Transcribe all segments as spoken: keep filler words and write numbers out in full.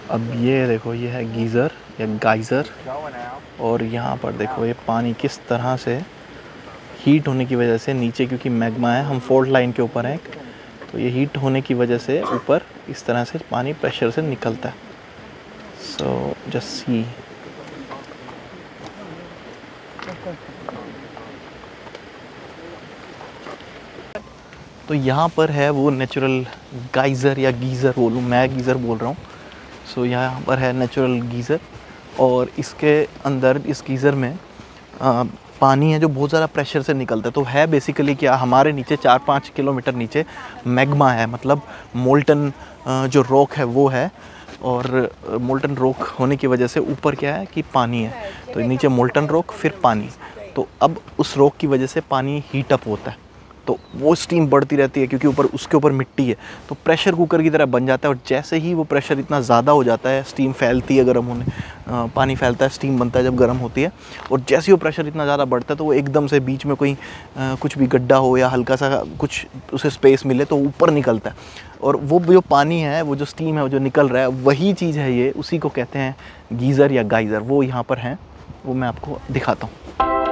अब ये देखो, ये है गीज़र या गाइज़र, और यहाँ पर देखो ये पानी किस तरह से हीट होने की वजह से नीचे, क्योंकि मैग्मा है, हम फॉल्ट लाइन के ऊपर हैं, तो ये हीट होने की वजह से ऊपर इस तरह से पानी प्रेशर से निकलता है। सो जस्ट सी, तो यहाँ पर है वो नेचुरल गाइज़र या गीज़र बोलूँ, मैं गीज़र बोल रहा हूँ। सो so, यहाँ पर है नेचुरल गीज़र, और इसके अंदर इस गीज़र में आ, पानी है जो बहुत ज़्यादा प्रेशर से निकलता है। तो है बेसिकली क्या, हमारे नीचे चार पाँच किलोमीटर नीचे मैग्मा है, मतलब मोल्टन जो रॉक है वो है, और मोल्टन रॉक होने की वजह से ऊपर क्या है कि पानी है। तो नीचे मोल्टन रॉक, फिर पानी, तो अब उस रॉक की वजह से पानी हीट अप होता है, तो वो स्टीम बढ़ती रहती है, क्योंकि ऊपर उसके ऊपर मिट्टी है, तो प्रेशर कुकर की तरह बन जाता है। और जैसे ही वो प्रेशर इतना ज़्यादा हो जाता है, स्टीम फैलती है गर्म होने, पानी फैलता है, स्टीम बनता है जब गर्म होती है, और जैसे ही वो प्रेशर इतना ज़्यादा बढ़ता है तो वो एकदम से बीच में कोई आ, कुछ भी गड्ढा हो या हल्का सा कुछ उसे स्पेस मिले तो ऊपर निकलता है। और वो जो पानी है, वो जो स्टीम है, वो जो निकल रहा है, वही चीज़ है ये, उसी को कहते हैं गीज़र या गाइज़र। वो यहाँ पर हैं, वो मैं आपको दिखाता हूँ।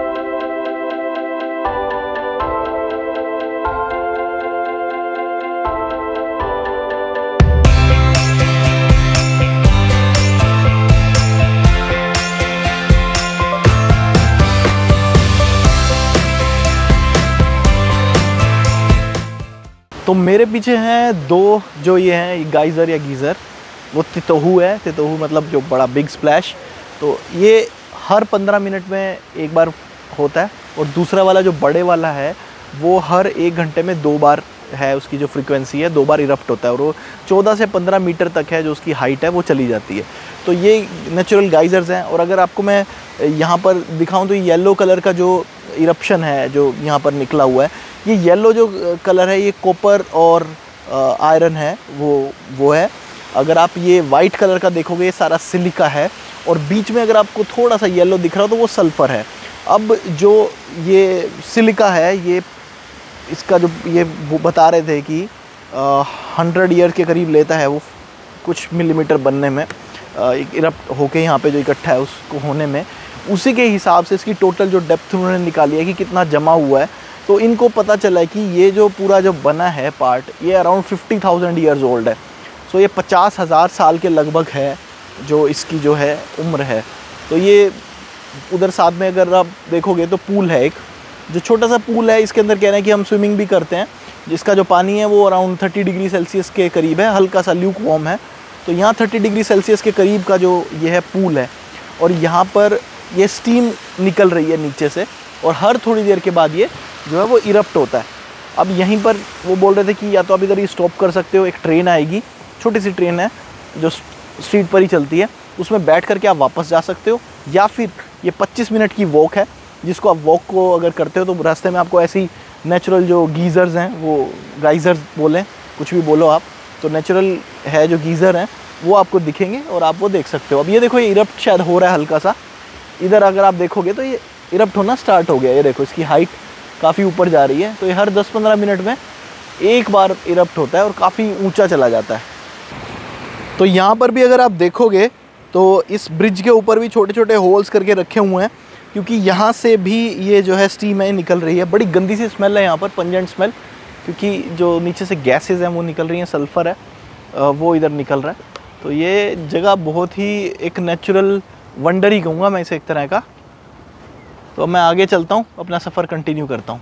तो मेरे पीछे हैं दो, जो ये हैं गाइज़र या गीज़र, वो तितोहू है, तितोहू मतलब जो बड़ा बिग स्प्लैश, तो ये हर पंद्रह मिनट में एक बार होता है। और दूसरा वाला जो बड़े वाला है वो हर एक घंटे में दो बार है, उसकी जो फ्रीक्वेंसी है, दो बार इरप्ट होता है, और वो चौदह से पंद्रह मीटर तक है जो उसकी हाइट है, वो चली जाती है। तो ये नेचुरल गाइज़र्स हैं। और अगर आपको मैं यहाँ पर दिखाऊँ तो येलो कलर का जो इरप्शन है जो यहाँ पर निकला हुआ है, ये येलो जो कलर है ये कॉपर और आयरन है, वो वो है। अगर आप ये वाइट कलर का देखोगे, ये सारा सिलिका है, और बीच में अगर आपको थोड़ा सा येलो दिख रहा हो तो वो सल्फ़र है। अब जो ये सिलिका है, ये इसका जो ये वो बता रहे थे कि हंड्रेड ईयर के करीब लेता है वो कुछ मिलीमीटर बनने में, एक इरप्ट होके यहाँ पे जो इकट्ठा है उसको होने में। उसी के हिसाब से इसकी टोटल जो डेप्थ उन्होंने निकाली है कि कितना जमा हुआ है, तो इनको पता चला है कि ये जो पूरा जो बना है पार्ट, ये around fifty thousand years old है। सो ये पचास हज़ार साल के लगभग है जो इसकी जो है उम्र है। तो ये उधर साथ में अगर आप देखोगे तो पूल है, एक जो छोटा सा पूल है, इसके अंदर कह रहे हैं कि हम स्विमिंग भी करते हैं, जिसका जो पानी है वो अराउंड थर्टी डिग्री सेल्सियस के करीब है, हल्का सा ल्यूक वार्म है। तो यहाँ थर्टी डिग्री सेल्सियस के करीब का जो ये है पूल है, और यहाँ पर ये स्टीम निकल रही है नीचे से, और हर थोड़ी देर के बाद ये जो है वो इरप्ट होता है। अब यहीं पर वो बोल रहे थे कि या तो आप इधर ही स्टॉप कर सकते हो, एक ट्रेन आएगी, छोटी सी ट्रेन है जो स्ट्रीट पर ही चलती है, उसमें बैठ करके आप वापस जा सकते हो, या फिर ये पच्चीस मिनट की वॉक है, जिसको आप वॉक को अगर करते हो तो रास्ते में आपको ऐसी नेचुरल जो गीज़र्स हैं, वो गाइज़र्स बोलें, कुछ भी बोलो आप, तो नेचुरल है जो गीज़र हैं वो आपको दिखेंगे और आप वो देख सकते हो। अब ये देखो, ये इरप्ट शायद हो रहा है हल्का सा, इधर अगर आप देखोगे तो ये इरप्ट होना स्टार्ट हो गया। ये देखो, इसकी हाइट काफ़ी ऊपर जा रही है, तो ये हर दस पंद्रह मिनट में एक बार इरप्ट होता है और काफ़ी ऊंचा चला जाता है। तो यहाँ पर भी अगर आप देखोगे तो इस ब्रिज के ऊपर भी छोटे छोटे होल्स करके रखे हुए हैं, क्योंकि यहाँ से भी ये जो है स्टीम है निकल रही है। बड़ी गंदी सी स्मेल है यहाँ पर, पंजेंट स्मेल, क्योंकि जो नीचे से गैसेस हैं वो निकल रही हैं, सल्फ़र है वो इधर निकल रहा है। तो ये जगह बहुत ही एक नेचुरल वंडर ही कहूँगा मैं इसे एक तरह का। तो मैं आगे चलता हूँ, अपना सफ़र कंटिन्यू करता हूँ।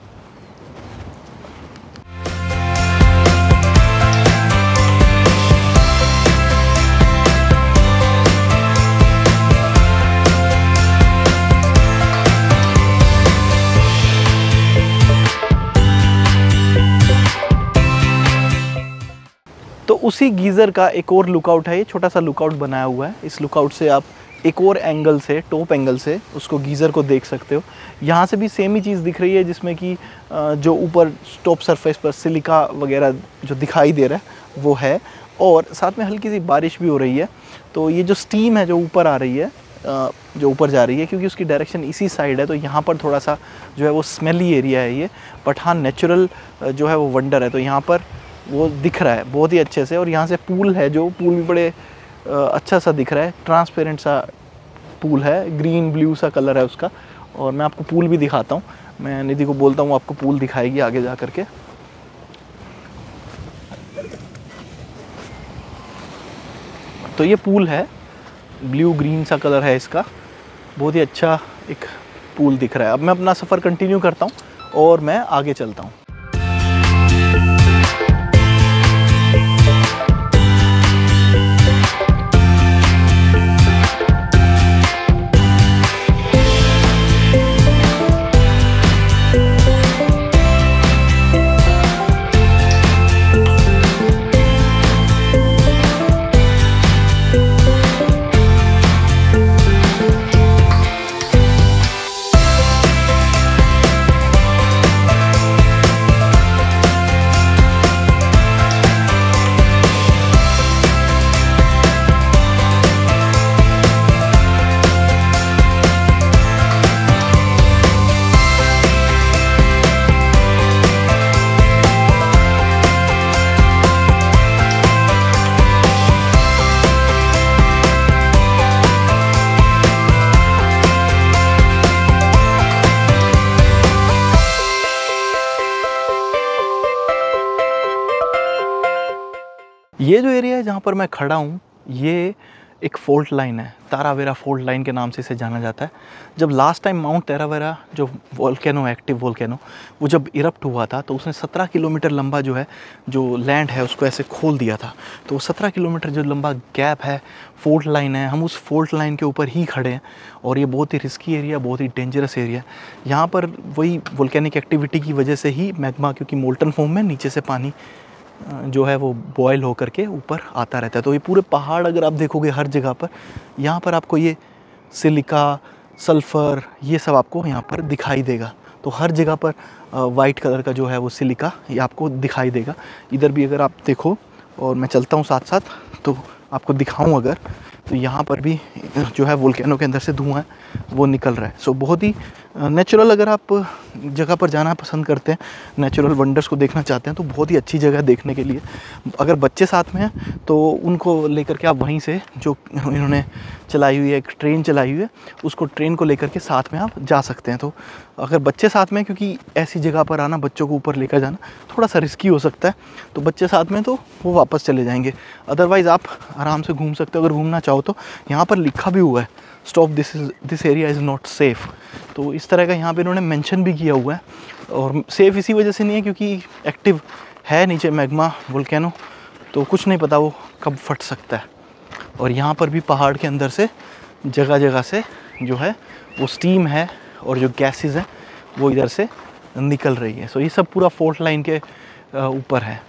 तो उसी गीज़र का एक और लुकआउट है, ये छोटा सा लुकआउट बनाया हुआ है। इस लुकआउट से आप एक और एंगल से, टॉप एंगल से उसको गीज़र को देख सकते हो। यहाँ से भी सेम ही चीज़ दिख रही है, जिसमें कि जो ऊपर टॉप सरफेस पर सिलिका वगैरह जो दिखाई दे रहा है वो है, और साथ में हल्की सी बारिश भी हो रही है। तो ये जो स्टीम है जो ऊपर आ रही है, जो ऊपर जा रही है, क्योंकि उसकी डायरेक्शन इसी साइड है, तो यहाँ पर थोड़ा सा जो है वो स्मेली एरिया है ये, बट हाँ नेचुरल जो है वो वंडर है। तो यहाँ पर वो दिख रहा है बहुत ही अच्छे से। और यहाँ से पूल है, जो पूल भी बड़े अच्छा सा दिख रहा है, ट्रांसपेरेंट सा पूल है, ग्रीन ब्लू सा कलर है उसका। और मैं आपको पूल भी दिखाता हूँ, मैं निधि को बोलता हूँ आपको पूल दिखाएगी आगे जा करके। तो ये पूल है, ब्लू ग्रीन सा कलर है इसका, बहुत ही अच्छा एक पूल दिख रहा है। अब मैं अपना सफ़र कंटिन्यू करता हूँ और मैं आगे चलता हूँ। ये जो एरिया है जहाँ पर मैं खड़ा हूँ, ये एक फोल्ट लाइन है, तारावेरा फोल्ट लाइन के नाम से इसे जाना जाता है। जब लास्ट टाइम माउंट तारावेरा जो वोल्केनो, एक्टिव वोल्केनो, वो जब इरप्ट हुआ था तो उसने सत्रह किलोमीटर लंबा जो है जो लैंड है उसको ऐसे खोल दिया था। तो सत्रह किलोमीटर जो लंबा गैप है, फोल्ट लाइन है, हम उस फोल्ट लाइन के ऊपर ही खड़े हैं। और ये बहुत ही रिस्की एरिया, बहुत ही डेंजरस एरिया। यहाँ पर वही वोल्केनिक एक्टिविटी की वजह से ही मैग्मा, क्योंकि मोल्टन फॉर्म में नीचे से पानी जो है वो बॉयल होकर के ऊपर आता रहता है। तो ये पूरे पहाड़ अगर आप देखोगे हर जगह पर, यहाँ पर आपको ये सिलिका, सल्फ़र, ये सब आपको यहाँ पर दिखाई देगा। तो हर जगह पर वाइट कलर का जो है वो सिलिका ये आपको दिखाई देगा। इधर भी अगर आप देखो, और मैं चलता हूँ साथ साथ तो आपको दिखाऊँ अगर, तो यहाँ पर भी जो है वोल्केनो के अंदर से धुआं वो निकल रहा है। सो बहुत ही नेचुरल, अगर आप जगह पर जाना पसंद करते हैं, नेचुरल वंडर्स को देखना चाहते हैं, तो बहुत ही अच्छी जगह देखने के लिए। अगर बच्चे साथ में हैं तो उनको लेकर के आप वहीं से, जो इन्होंने चलाई हुई है, एक ट्रेन चलाई हुई है, उसको ट्रेन को लेकर के साथ में आप जा सकते हैं। तो अगर बच्चे साथ में, क्योंकि ऐसी जगह पर आना, बच्चों को ऊपर लेकर जाना थोड़ा सा रिस्की हो सकता है, तो बच्चे साथ में तो वो वापस चले जाएंगे। अदरवाइज़ आप आराम से घूम सकते हो। अगर घूमना चाहो तो यहाँ पर लिखा भी हुआ है, stop, this is this area is not safe. तो इस तरह का यहाँ पे इन्होंने मेंशन भी किया हुआ है। और सेफ़ इसी वजह से नहीं है क्योंकि एक्टिव है नीचे मैग्मा वोल्केनो, तो कुछ नहीं पता वो कब फट सकता है। और यहाँ पर भी पहाड़ के अंदर से जगह जगह से जो है वो स्टीम है और जो गैसेस हैं वो इधर से निकल रही है। सो ये सब पूरा फोल्ट लाइन के ऊपर है।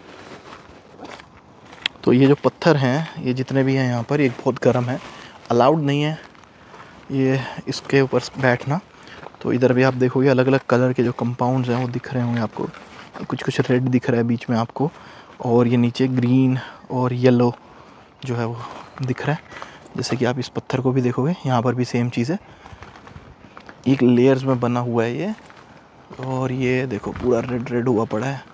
तो ये जो पत्थर हैं, ये जितने भी हैं यहाँ पर, ये बहुत गर्म है, अलाउड नहीं है ये इसके ऊपर बैठना। तो इधर भी आप देखोगे अलग अलग कलर के जो कंपाउंड्स हैं वो दिख रहे होंगे आपको, कुछ कुछ रेड दिख रहा है बीच में आपको, और ये नीचे ग्रीन और येलो जो है वो दिख रहा है। जैसे कि आप इस पत्थर को भी देखोगे, यहाँ पर भी सेम चीज़ है, एक लेयर्स में बना हुआ है ये। और ये देखो पूरा रेड रेड हुआ पड़ा है।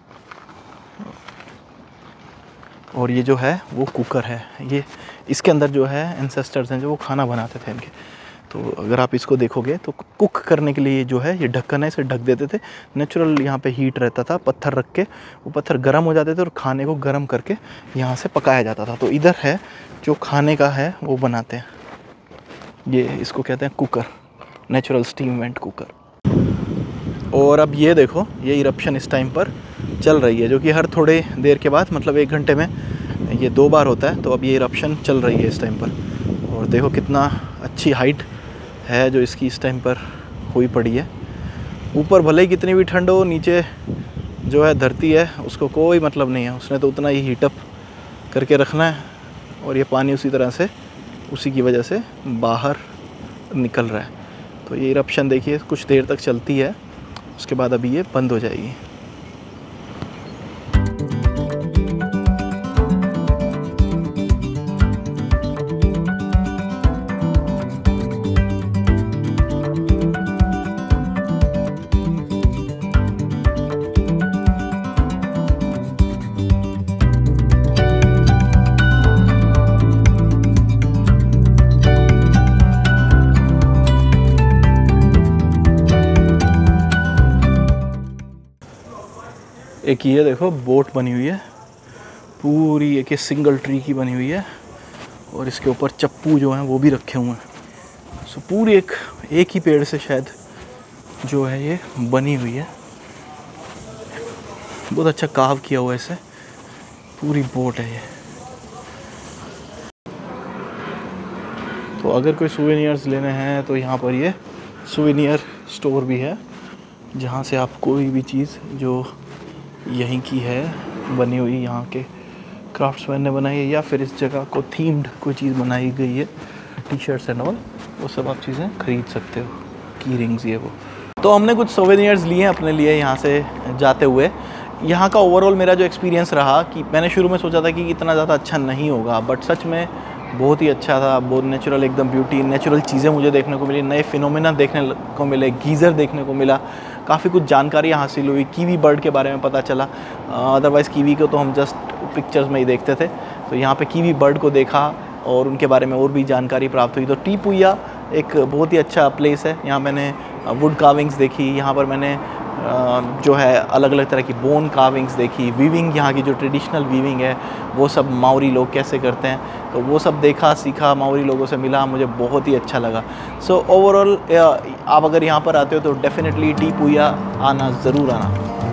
और ये जो है वो कुकर है, ये इसके अंदर जो है एंसेस्टर्स हैं जो वो खाना बनाते थे इनके। तो अगर आप इसको देखोगे तो कुक करने के लिए जो है ये ढक्कन है, इसे ढक देते थे। नेचुरल यहाँ पे हीट रहता था, पत्थर रख के वो पत्थर गर्म हो जाते थे और खाने को गर्म करके यहाँ से पकाया जाता था। तो इधर है जो खाने का है वो बनाते हैं, ये इसको कहते हैं cooker, natural steam vent cooker. और अब ये देखो, ये इरप्शन इस टाइम पर चल रही है, जो कि हर थोड़े देर के बाद, मतलब एक घंटे में ये दो बार होता है। तो अब ये इरप्शन चल रही है इस टाइम पर। और देखो कितना अच्छी हाइट है जो इसकी इस टाइम पर हुई पड़ी है। ऊपर भले ही कितनी भी ठंड हो, नीचे जो है धरती है उसको कोई मतलब नहीं है, उसने तो उतना ही हीटअप करके रखना है। और ये पानी उसी तरह से, उसी की वजह से बाहर निकल रहा है। तो ये इरप्शन देखिए कुछ देर तक चलती है, उसके बाद अभी ये बंद हो जाएगी। एक ये देखो बोट बनी हुई है पूरी, एक ये सिंगल ट्री की बनी हुई है और इसके ऊपर चप्पू जो हैं वो भी रखे हुए हैं। सो पूरी एक एक ही पेड़ से शायद जो है ये बनी हुई है। बहुत अच्छा कार्व किया हुआ है इसे, पूरी बोट है ये। तो अगर कोई सुवेनियर्स लेने हैं तो यहाँ पर ये सुवेनियर स्टोर भी है, जहाँ से आप कोई भी चीज़ जो यहीं की है बनी हुई, यहाँ के क्राफ्ट्समैन ने बनाई है या फिर इस जगह को थीम्ड कोई चीज़ बनाई गई है, टी शर्ट्स एंड ऑल, वो सब आप चीज़ें खरीद सकते हो। की रिंग्स ये वो। तो हमने कुछ सोवेनियर्स लिए हैं अपने लिए यहाँ से जाते हुए। यहाँ का ओवरऑल मेरा जो एक्सपीरियंस रहा कि मैंने शुरू में सोचा था कि इतना ज़्यादा अच्छा नहीं होगा, बट सच में बहुत ही अच्छा था। बहुत नेचुरल, एकदम ब्यूटी, नेचुरल चीज़ें मुझे देखने को मिली, नए फिनोमेना देखने को मिले, गीज़र देखने को मिला, काफ़ी कुछ जानकारी हासिल हुई, कीवी बर्ड के बारे में पता चला। अदरवाइज़ कीवी को तो हम जस्ट पिक्चर्स में ही देखते थे, तो यहाँ पे कीवी बर्ड को देखा और उनके बारे में और भी जानकारी प्राप्त हुई। तो टीपुया एक बहुत ही अच्छा प्लेस है। यहाँ मैंने वुड कार्विंग्स देखी, यहाँ पर मैंने जो है अलग अलग तरह की बोन कार्विंग्स देखी, वीविंग, यहाँ की जो ट्रेडिशनल वीविंग है वो सब माओरी लोग कैसे करते हैं, तो वो सब देखा, सीखा, माओरी लोगों से मिला, मुझे बहुत ही अच्छा लगा। सो ओवरऑल आप अगर यहाँ पर आते हो तो डेफिनेटली टीपुया आना, ज़रूर आना।